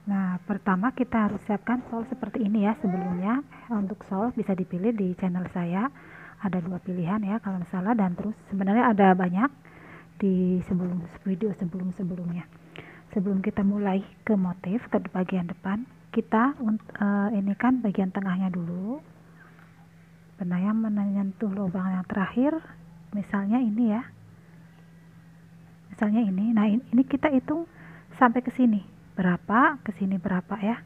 Nah, pertama kita harus siapkan sol seperti ini ya. Sebelumnya untuk sol bisa dipilih di channel saya. Ada 2 pilihan ya kalau salah, dan terus sebenarnya ada banyak di video sebelumnya. Sebelum kita mulai ke motif ke bagian depan, kita ini kan bagian tengahnya dulu. Benang menyentuh lubang yang terakhir, misalnya ini ya. Misalnya ini. Nah, ini kita hitung sampai ke sini berapa, ke sini berapa ya.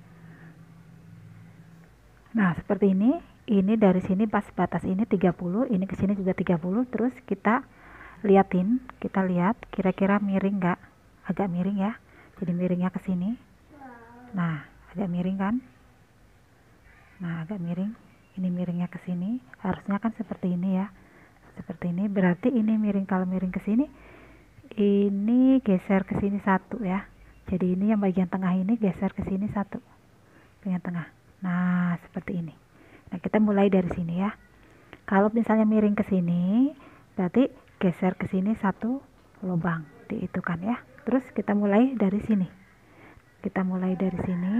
Nah, seperti ini. Ini dari sini pas batas ini 30, ini ke sini juga 30. Terus kita liatin, kita lihat kira-kira miring nggak? Agak miring ya. Jadi miringnya ke sini. Nah, agak miring kan? Nah, agak miring. Ini miringnya ke sini. Harusnya kan seperti ini ya. Seperti ini. Berarti ini miring. Kalau miring ke sini, ini geser ke sini 1 ya. Jadi ini yang bagian tengah ini geser ke sini 1. Bagian tengah. Nah, seperti ini. Nah, kita mulai dari sini ya. Kalau misalnya miring ke sini, berarti geser ke sini 1 lubang. Dihitungkan ya. Terus kita mulai dari sini. Kita mulai dari sini.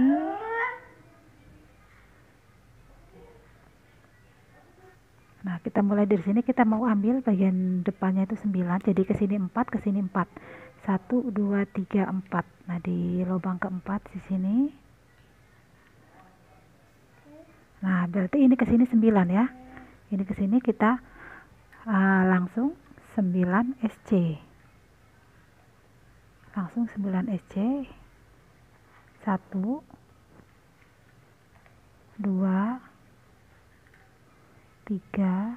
Nah, kita mulai dari sini, kita mau ambil bagian depannya itu 9. Jadi ke sini 4, ke sini 4. 1 2 3 4. Nah, di lubang keempat di sini. Nah, berarti ini ke sini 9 ya. Ini ke sini kita langsung 9 SC. Langsung 9 SC. 1 2 3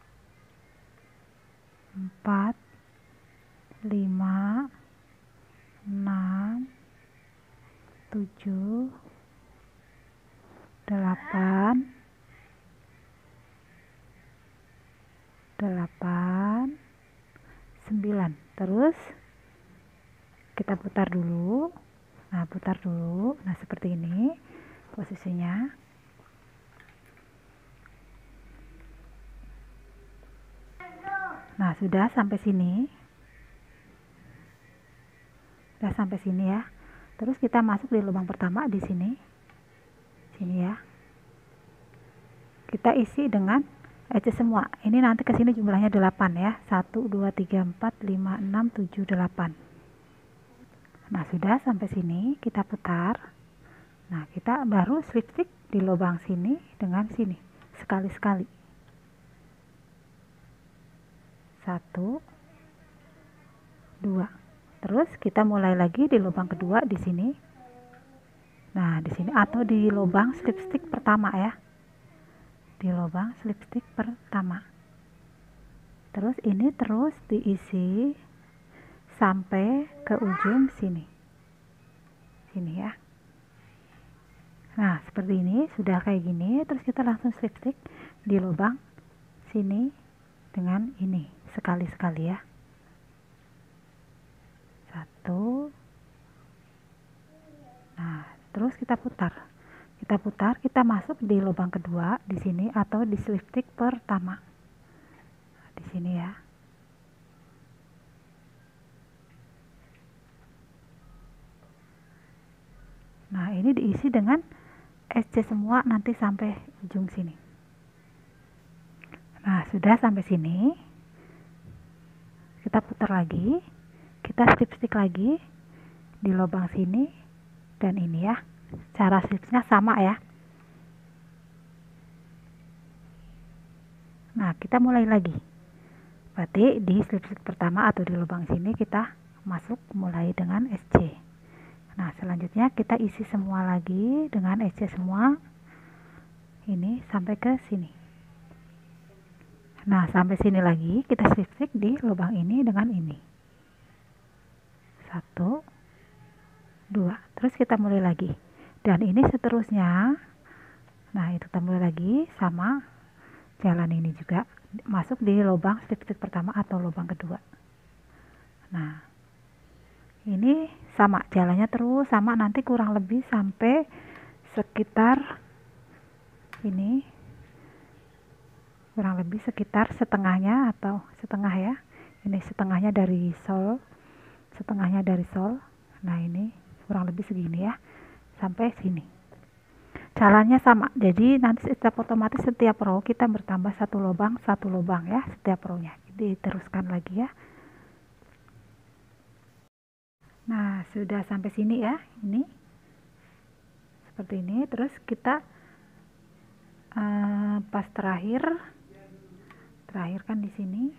4 5 6 7 8 9. Terus kita putar dulu. Nah, putar dulu. Nah, seperti ini posisinya. Nah, sudah sampai sini. Sudah sampai sini ya. Terus kita masuk di lubang pertama di sini. Sini ya. Kita isi dengan EC semua. Ini nanti ke sini jumlahnya 8 ya. 1 2 3 4 5 6 7 8. Nah, sudah sampai sini, kita putar. Nah, kita baru slip stitch di lubang sini dengan sini. Sekali-sekali. 1 2. Terus kita mulai lagi di lubang kedua di sini. Nah, di sini atau di lubang slip stitch pertama ya. Di lubang slip stitch pertama. Terus ini terus diisi sampai ke ujung sini. Sini ya. Nah, seperti ini sudah kayak gini. Terus kita langsung slip stitch di lubang sini dengan ini sekali-sekali ya. 1. Nah, terus kita putar. Kita masuk di lubang kedua di sini atau di slip stitch pertama. Di sini ya. Nah, ini diisi dengan SC semua nanti sampai ujung sini. Nah, sudah sampai sini. Kita putar lagi. Kita slip stitch lagi di lubang sini dan ini ya. Cara slipnya sama ya. Nah, kita mulai lagi. Berarti di slip stitch pertama atau di lubang sini kita masuk mulai dengan SC. Nah, selanjutnya kita isi semua lagi dengan SC semua. Ini sampai ke sini. Nah, sampai sini lagi kita slip stitch di lubang ini dengan ini. 1 2. Terus kita mulai lagi. Dan ini seterusnya. Nah, itu kita mulai lagi sama jalan ini juga masuk di lubang slip stitch pertama atau lubang kedua. Nah, ini sama jalannya terus sama, nanti kurang lebih sampai sekitar ini, kurang lebih sekitar setengahnya atau setengah ya. Ini setengahnya dari sol, setengahnya dari sol. Nah, ini kurang lebih segini ya. sampai sini. Caranya sama, jadi nanti setiap otomatis setiap row kita bertambah satu lubang ya setiap rownya. Diteruskan lagi ya. Nah, sudah sampai sini ya, ini seperti ini. Terus kita pas terakhir kan di sini.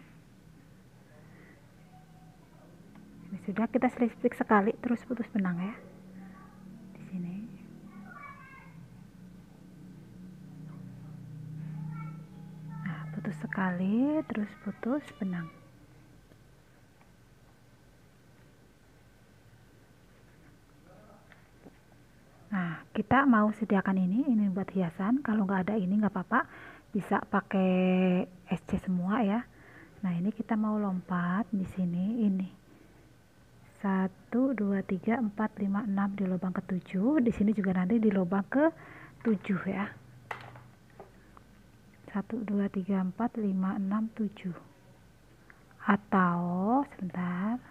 Ini sudah, kita slip-stitch sekali, terus putus benang ya. Di sini. Nah, putus sekali, terus putus benang. Nah, kita mau sediakan ini buat hiasan. Kalau nggak ada ini nggak apa-apa, bisa pakai SC semua ya. Nah, ini kita mau lompat di sini ini. 1, 2, 3, 4, 5, 6 di lubang ke-7. Di sini juga nanti di lubang ke-7 ya. 1, 2, 3, 4, 5, 6, 7. Atau sebentar.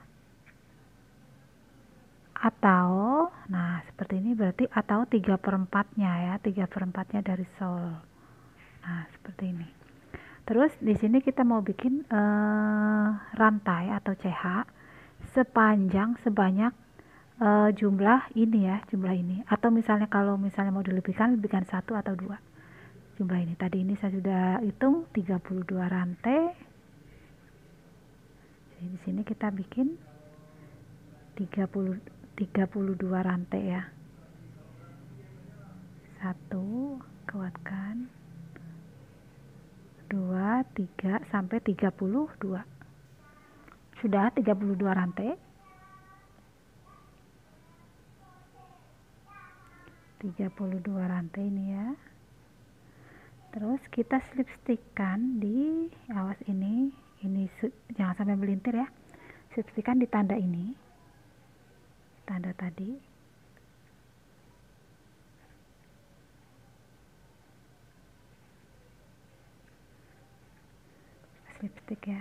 Atau, nah seperti ini berarti atau 3/4-nya ya, 3/4-nya dari sol. Nah, seperti ini. Terus di sini kita mau bikin rantai atau CH sebanyak jumlah ini ya, jumlah ini. Atau misalnya kalau misalnya mau dilebihkan 1 atau 2. Jumlah ini. Tadi ini saya sudah hitung 32 rantai. Jadi di sini kita bikin 32 rantai ya. 1, kuatkan. 2, 3 sampai 32. Sudah 32 rantai. 32 rantai ini ya. Terus kita slip stickkan di, awas ini jangan sampai melintir ya. Slip stickkan di tanda ini. Tanda tadi. Slip stick ya.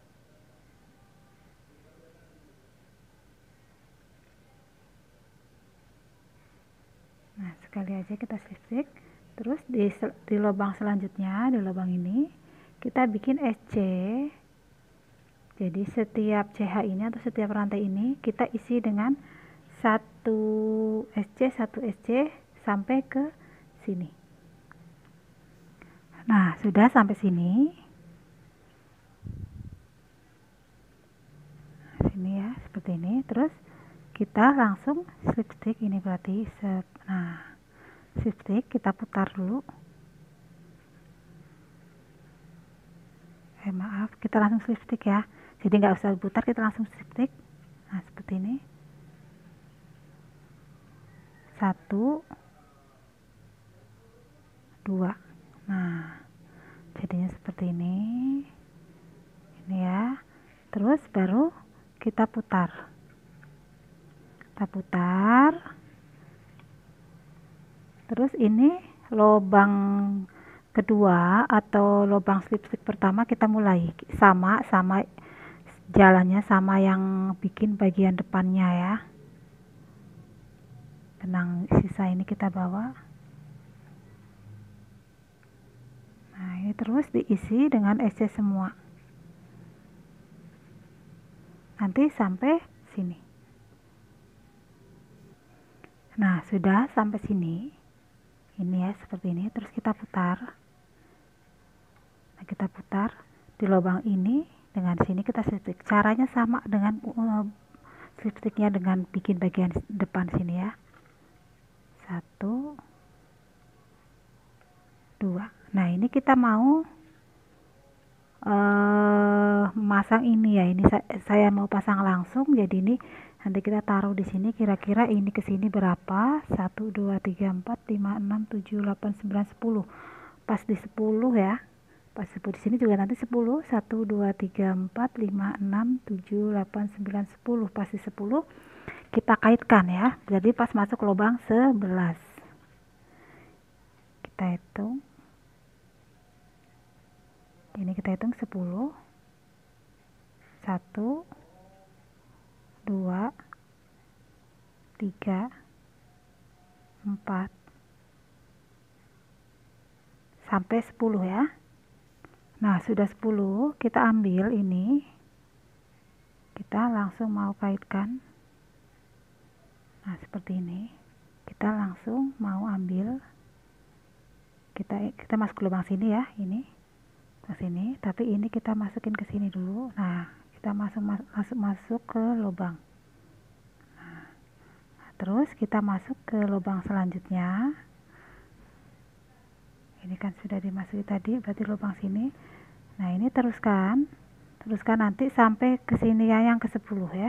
Nah, sekali aja kita slip stick. Terus di lubang selanjutnya, di lubang ini kita bikin SC. Jadi setiap CH ini atau setiap rantai ini kita isi dengan 1 SC sampai ke sini. Nah, sudah sampai sini. Sini ya, seperti ini. Terus kita langsung slip stick ini berarti nah, slip stick kita putar dulu. Maaf, kita langsung slip stick ya. Jadi nggak usah putar, kita langsung slip stick. Nah, seperti ini. 1, 2. Nah, jadinya seperti ini. Ini ya. Terus baru kita putar. Kita putar. Terus ini lubang kedua atau lubang slip stick pertama kita mulai sama jalannya sama yang bikin bagian depannya ya. Benang sisa ini kita bawa. Nah, ini terus diisi dengan SC semua. Nanti sampai sini. Nah, sudah sampai sini. Ini ya, seperti ini. Terus kita putar. Nah, kita putar di lubang ini dengan sini kita slip stick. Caranya sama dengan slip sticknya dengan bikin bagian depan sini ya. 1, 2. Nah, ini kita mau memasang ini ya. Ini saya mau pasang langsung. Jadi ini nanti kita taruh di sini. Kira-kira ini ke sini berapa? 1, 2, 3, 4, 5, 6, 7, 8, 9, 10. Pas di 10 ya. Pas di sini juga nanti 10. 1, 2, 3, 4, 5, 6, 7, 8, 9, 10. Pas di 10 kita kaitkan ya. Jadi pas masuk lubang 11. Kita hitung. Ini kita hitung 10. 1, 2, 3, 4 sampai 10 ya. Nah, sudah 10, kita ambil ini. Kita langsung mau kaitkan. Nah, seperti ini. Kita langsung mau ambil. Kita masuk ke lubang sini ya, ini. Ke sini, tapi ini kita masukin ke sini dulu. Nah, kita masuk ke lubang. Nah, terus kita masuk ke lubang selanjutnya. Ini kan sudah dimasuki tadi, berarti lubang sini. Nah, ini teruskan nanti sampai ke sini ya, yang ke-10 ya.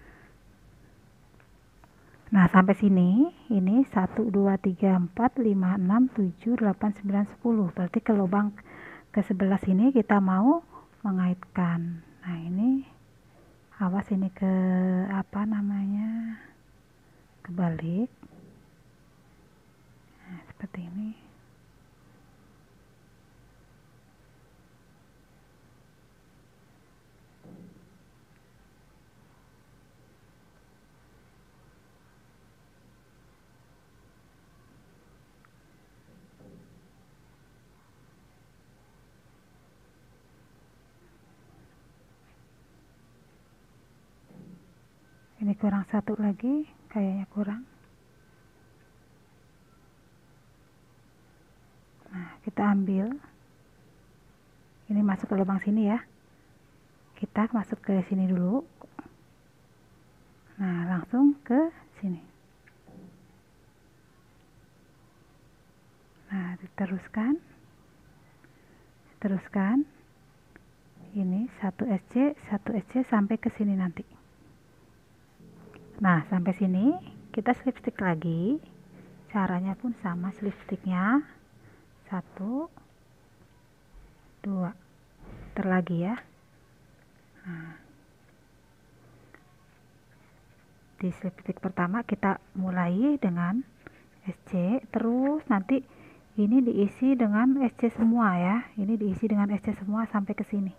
Nah, sampai sini ini 1 2 3 4 5 6 7 8 9 10. Berarti ke lubang ke-11 ini kita mau mengaitkan. Nah, ini awas ini ke kebalik. Nah, seperti ini. Ini kurang satu lagi, kayaknya kurang. Nah, kita ambil. Ini masuk ke lubang sini ya. Kita masuk ke sini dulu. Nah, langsung ke sini. Nah, diteruskan. Ini 1 SC sampai ke sini nanti. Nah, sampai sini kita slipstick lagi. Caranya pun sama, slipsticknya 1 2 terlagi ya. Nah, di slipstick pertama kita mulai dengan SC, terus nanti ini diisi dengan SC semua ya. Ini diisi dengan SC semua sampai ke sini.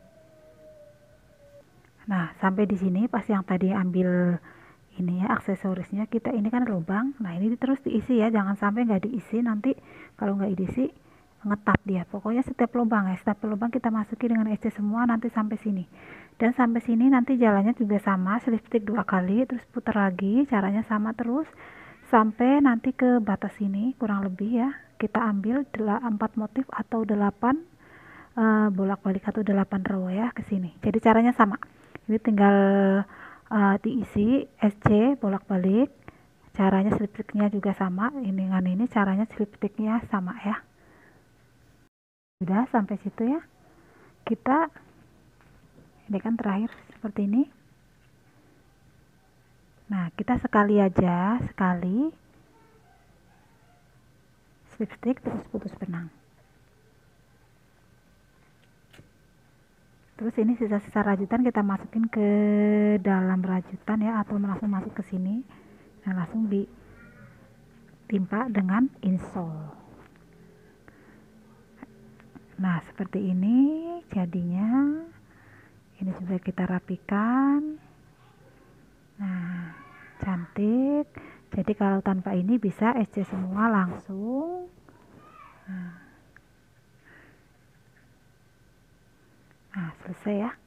Nah, sampai di sini pas yang tadi ambil ini ya aksesorisnya, kita ini kan lubang. Nah, ini terus diisi ya, jangan sampai nggak diisi, nanti kalau nggak diisi ngetap dia. Pokoknya setiap lubang kita masuki dengan SC semua nanti sampai sini. Dan sampai sini nanti jalannya juga sama, slipstick 2 kali, terus putar lagi, caranya sama terus sampai nanti ke batas sini kurang lebih ya. Kita ambil 4 motif atau 8 bolak-balik atau 8 row ya ke sini. Jadi caranya sama. Ini tinggal diisi SC bolak-balik, caranya slipsticknya juga sama. Ini dengan ini caranya slipsticknya sama ya. Sudah sampai situ ya. Kita ini kan terakhir seperti ini. Nah, kita sekali slipstick terus putus benang. Terus ini sisa-sisa rajutan kita masukin ke dalam rajutan ya, atau langsung masuk ke sini dan langsung ditimpa dengan insole. Nah, seperti ini jadinya. Ini juga kita rapikan. Nah, cantik. Jadi kalau tanpa ini bisa SC semua langsung. Nah, selesai ya.